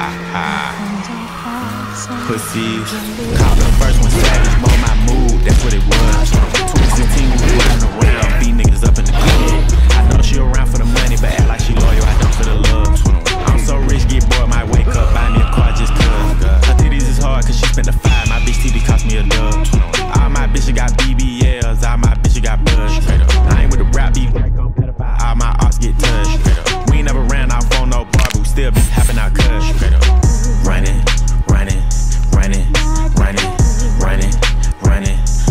Pussies. Caught the first one savage, mold my mood, that's what it was. 2016 we running around, beat niggas up in the club. I know she around for the money, but act like she loyal, I don't for the love. I'm so rich, get bored, might wake up, buy me a car just cuz. Her titties is hard, cause she spent the 5, my bitch TV cost me a dub. All my bitches got BBLs, all my bitches got buzz. I ain't with the rap beat, all my arts get touched. We ain't never ran off on no bar, but we still be happen out cuz. Running, running, running, running, running, running,